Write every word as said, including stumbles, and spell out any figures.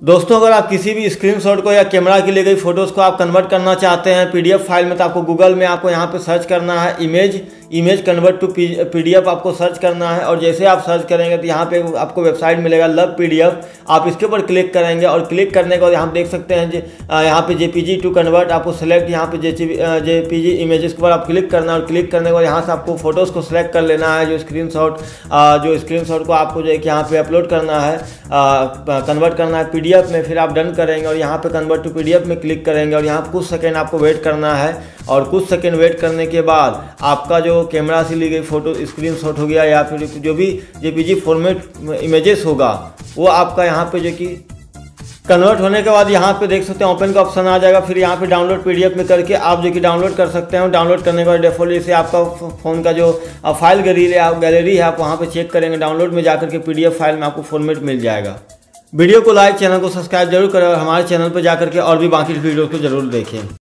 दोस्तों, अगर आप किसी भी स्क्रीनशॉट को या कैमरा की ली गई फ़ोटोज़ को आप कन्वर्ट करना चाहते हैं पीडीएफ फाइल में, तो आपको गूगल में आपको यहाँ पे सर्च करना है image image convert to PDF आपको सर्च करना है। और जैसे आप सर्च करेंगे तो यहाँ पे आपको वेबसाइट मिलेगा लव पीडीएफ, आप इसके ऊपर क्लिक करेंगे और क्लिक करने के बाद यहाँ देख सकते हैं जे यहाँ पे जेपीजी टू कन्वर्ट आपको सेलेक्ट यहाँ पे जेपीजी इमेजेस के ऊपर आप क्लिक करना है। और क्लिक करने के बाद यहाँ से आपको फोटोज़ को सिलेक्ट कर लेना है, जो स्क्रीनशॉट जो स्क्रीनशॉट को आपको जो है कि यहाँ पे अपलोड करना है, कन्वर्ट करना है पीडीएफ में। फिर आप डन करेंगे और यहाँ पे कन्वर्ट टू पीडीएफ में क्लिक करेंगे और यहाँ कुछ सेकंड आपको वेट करना है। और कुछ सेकंड वेट करने के बाद आपका जो कैमरा से ली गई फ़ोटो स्क्रीनशॉट हो गया या फिर जो भी जेपीजी फॉर्मेट इमेजेस होगा वो आपका यहाँ पे जो कि कन्वर्ट होने के बाद यहाँ पे देख सकते हैं ओपन का ऑप्शन आ जाएगा। फिर यहाँ पे डाउनलोड पीडीएफ में करके आप जो कि डाउनलोड कर सकते हैं। डाउनलोड करने के बाद डिफ़ॉल्ट से आपका फ़ोन का जो फाइल गैलरी है गैलरी है आप वहाँ पे चेक करेंगे, डाउनलोड में जाकर के पीडीएफ फाइल में आपको फॉर्मेट मिल जाएगा। वीडियो को लाइक, चैनल को सब्सक्राइब जरूर करें और हमारे चैनल पर जाकर के और भी बाकी वीडियो को जरूर देखें।